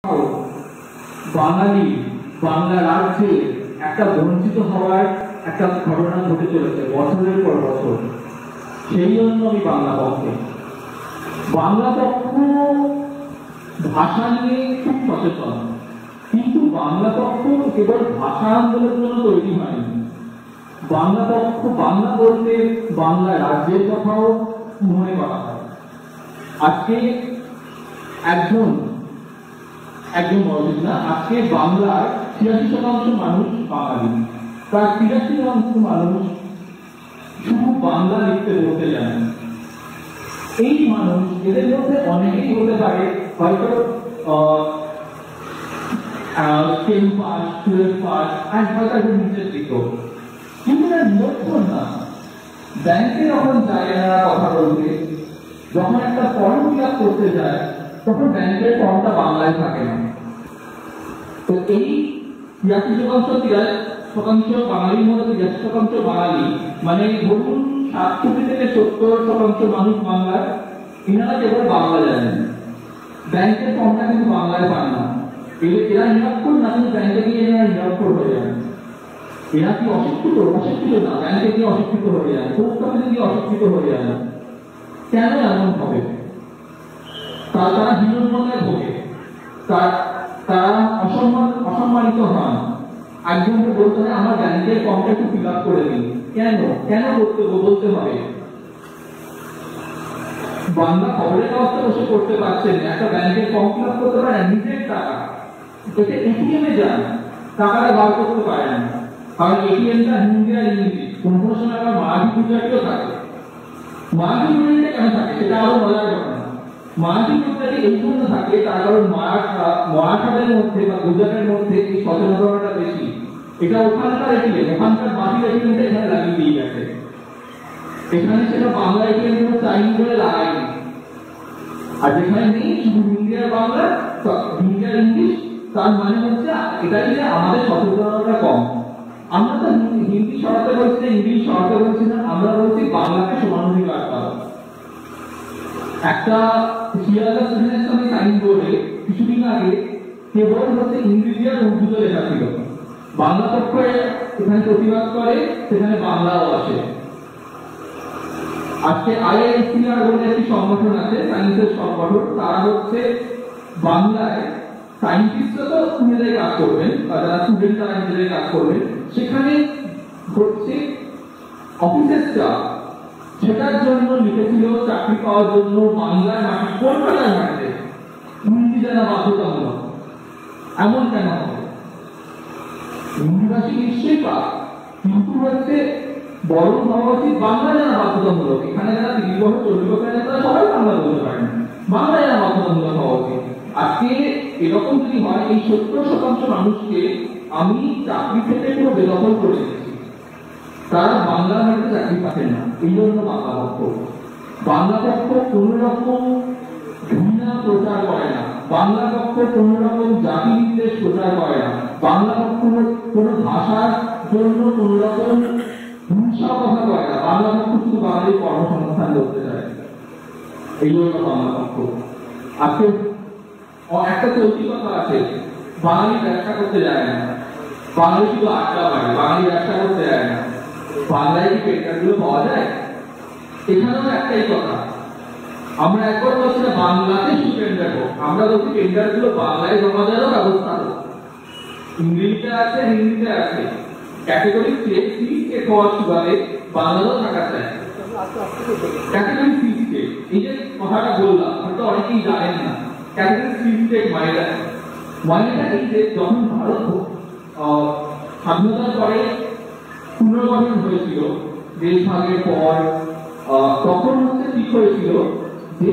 বাঙালি বাংলা রাজ্যে একটা বঞ্চিত হওয়ার একটা ঘটনা ঘটে চলেছে বছরের পর বছর। সেই জন্য আমি বাংলা পক্ষ ভাষা নিয়ে খুব সচেতন, কিন্তু বাংলা পক্ষ কেবল ভাষা আন্দোলনের জন্য তৈরি হয়নি। বাংলা পক্ষ বাংলা বলতে বাংলা রাজ্যের কথাও মনে করা হয়। আজকে একজন মৌলিক না, আজকে বাংলার ৮৬% মানুষ বাঙালি, তার ৮৩% মানুষ শুধু বাংলা লিখতে বলতে জানেন। এই মানুষ, এদের মধ্যে অনেকেই হতে পারে হয়তো 10 পাস 12 পাস আর হয়তো নিচের দিকেও, কিন্তু এরা নিরক্ষর না। ব্যাংকে যখন যায় এরা কথা বলতে, যখন একটা ফর্ম ফিল আপ করতে যায়, তখন ব্যাংকের ফর্মটা বাংলায় থাকে না। তো এই ৮৩% বাঙালির মধ্যে ৮৩% বাঙালি, মানে ধরুন ৬০ থেকে ৭০% মানুষ বাংলার, এনারা কেবল বাংলা জানেন, ব্যাংকের ফর্মটা কিন্তু বাংলায় পান না। এরা নিরক্ষর না, কিন্তু ব্যাংকে গিয়ে এরা নিরক্ষর হয়ে যান। এরা কি অশিক্ষিত? অশিক্ষিত না, ব্যাংকে গিয়ে অশিক্ষিত হয়ে যান, পোস্ট অফিসে গিয়ে অশিক্ষিত হয়ে যান। কেন এমন হবে? তারা হীনমন্যতায় ভোগে, তারা অসম্মানিত হন। একজনকে বলতে হয় আমার ব্যাংকের ফর্মটা একটু ফিল আপ করে দিন। কেন বলতে হবে? বাংলা খবরের কাগজে বসে করতে পারছেন, একটা ব্যাংকের ফর্ম ফিল আপ করতে পারেন, নিজের টাকা এটিএম এ যান, টাকাটা বার করতে পারেন, কারণ এটিএমটা হিন্দি আর ইংরেজি, কোন সময় আবার মারাঠি গুজরাটিও থাকে। মারাঠি গুজরাটি কেন থাকে সেটা আরো মজার ঘটনা। মারাঠি গুজরাটি এই জন্য থাকে তার কারণ মারাঠাদের মধ্যে বা গুজরাটের মধ্যে এই সচেতনতাটা বেশি। এটা ওখানকার এটিএম, ওখানকার বাতিল এটিএমটা এখানে লাগিয়ে দিয়ে গেছে। এখানে সেটা বাংলা এটিএম কোনো চাইনি বলে লাগায়নি। আর যেখানে নেই শুধু হিন্দি আর বাংলা, হিন্দি আর ইংলিশ, তার মানে হচ্ছে এটাই যে আমাদের সচেতনতা কম। আমরা তো হিন্দি সরাতে বলছি না, ইংলিশ সরাতে বলছি না, আমরা বলছি বাংলাকে সমানাধিকার পাওয়া। একটা শিয়ালদা সিগনেচার সাইন বোর্ডে কিছুদিন আগে কেবল হচ্ছে ইংরেজি আর উর্দুতে লেখা ছিল। বাংলা পক্ষ এখানে প্রতিবাদ করে, সেখানে বাংলাও আসে। আজকে IISER বলে একটি সংগঠন আছে, সায়েন্সের সংগঠন, তারা হচ্ছে বাংলায় সায়েন্টিস্টরা তো নিজেরাই কাজ করবেন, যারা স্টুডেন্ট তারা নিজেরাই কাজ করবেন, সেখানে হচ্ছে অফিসের স্টাফ সেটার জন্য লিখেছিল চাকরি পাওয়ার জন্য বাংলার মাটি, কলকাতার মাটিতে হিন্দি জানা বাধ্যতামূলক। এমন কেন হবে? হিন্দিভাষী নিশ্চয়ই পাক, কিন্তু হচ্ছে বড় হওয়া উচিত বাংলা জানা বাধ্যতামূলক। এখানে যারা ৩০ বছর ৪০ বছর তারা সবাই বাংলা বলতে পারেন, বাংলা জানা বাধ্যতামূলক হওয়া উচিত। আজকে এরকম যদি হয়, এই ৭০% মানুষকে আমি চাকরি থেকে পুরো বেদখল করে দিচ্ছি, তারা বাংলা মাটিতে চাকরি পাচ্ছেন না। এই জন্য বাংলা পক্ষ কোন রকম ঘৃণা প্রচার করে না, বাংলা পক্ষ কোন রকম জাতি বিদ্বেষ প্রচার করে না, বাংলা পক্ষ কোন ভাষার জন্য কোন রকম হিংসা কথা করে না। বাংলা পক্ষ শুধু বাঙালির কর্মসংস্থান করতে চায়, এই জন্য বাংলা পক্ষ। আজকে একটা চলতি কথা আছে, বাঙালি ব্যবসা করতে যায় না, বাঙালি শুধু আড্ডা মারে, বাঙালি ব্যবসা করতে যায় না। বাংলায় কি পেন্টারগুলো পাওয়া যায়? এখানেও একটাই কথা, আমরা একবার বলছি না বাংলাতে শুধু পেন্টার হোক, আমরা বলছি পেন্টারগুলো বাংলায় জমা দেওয়ারও ব্যবস্থা হোক। ইংরেজিতে আছে, হিন্দিতে আছে, ক্যাটাগরি সি চেক হওয়ার সুবাদে বাংলাতেও থাকা চাই। ক্যাটাগরি সি চেক, এই যে কথাটা বললাম হয়তো অনেকেই জানেন না। ক্যাটাগরি সি চেক মানেটা এই যে যখন ভারত স্বাধীনতার পরে পুনর্গঠন হয়েছিল, দেশ ভাগের পর, তখন হচ্ছে ঠিক হয়েছিল যে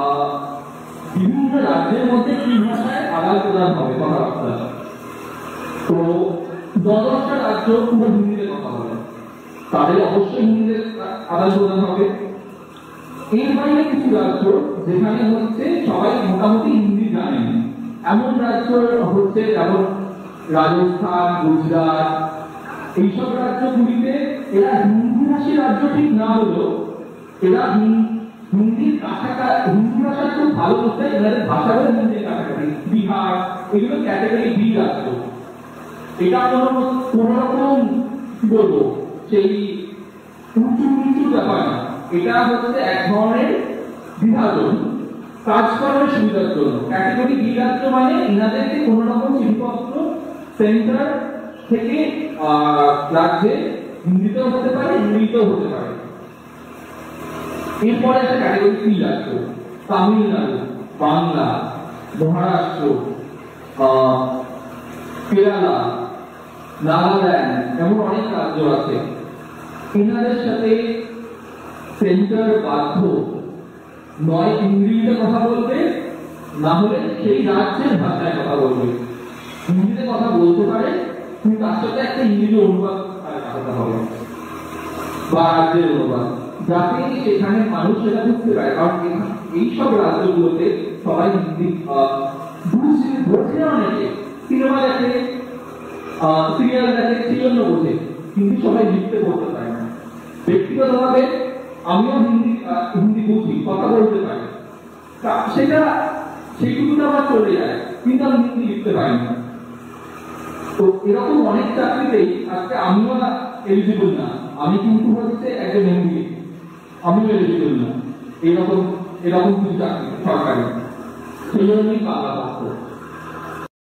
বিভিন্ন রাজ্যের মধ্যে কি ভাষায় আদান প্রদান হবে কথাবার্তা। তো ১০টা রাজ্য পুরো হিন্দিতে কথা বলে, তাদের অবশ্যই হিন্দিতে আদান প্রদান হবে। এর বাইরে কিছু রাজ্য যেখানে হচ্ছে সবাই মোটামুটি হিন্দি জানেন, এমন রাজ্য হচ্ছে যেমন রাজস্থান, গুজরাট, এইসব রাজ্যগুলিতে এরা হিন্দিভাষী রাজ্য ঠিক না হলেও এরা হিন্দির কাছাকাছি, হিন্দি ভাষা খুব ভালো বুঝতে এনাদের ভাষা বলে হিন্দির কাছাকাছি বিহার এগুলো ক্যাটাগরি বি রাজ্য। এটা কোনো রকম কি বলবো সেই উঁচু নিচু ব্যাপার না, এটা হচ্ছে এক ধরনের বিভাজন কাজ করার সুবিধার জন্য। ক্যাটাগরি বি রাজ্য মানে এনাদেরকে কোনো রকম চিঠিপত্র সেন্টার থেকে রাজ্যে হিন্দিতেও হতে পারে ইংরেজিতেও হতে পারে। এরপরে একটা ক্যাটাগরি সি রাজ্য, তামিলনাড়ু, বাংলা, মহারাষ্ট্র, কেরালা, নাগাল্যান্ড এমন অনেক রাজ্য আছে। এনাদের সাথে সেন্টার বাধ্য নয় ইংরেজিতে কথা বলবে, না হলে সেই রাজ্যের ভাষায় কথা বলবে। হিন্দিতে কথা বলতে পারে কিন্তু তার সাথে একটা ইংরেজি অনুবাদ থাকতে হবে বা রাজ্যের অনুবাদ, যাতে সেখানে মানুষ সেটা বুঝতে পারে। কারণ এইসব রাজ্যগুলোতে সবাই হিন্দি বোঝে না, অনেকে সিনেমা দেখে সিরিয়াল দেখে সেই জন্য বোঝে, কিন্তু সবাই লিখতে পড়তে পারে না। ব্যক্তিগতভাবে আমিও হিন্দি বুঝি, কথা বলতে পারি, সেটা সেইটুকুটা আমার চলে যায়, কিন্তু আমি হিন্দি লিখতে পারি না। তো এরকম অনেক চাকরিতেই আজকে আমিও এলিজিবল না, আমি কিন্তু হচ্ছে একজন এমবি, আমিও এলিজিবল না এরকম কিছু চাকরি সরকারি, সেই জন্যই বাংলা পাস।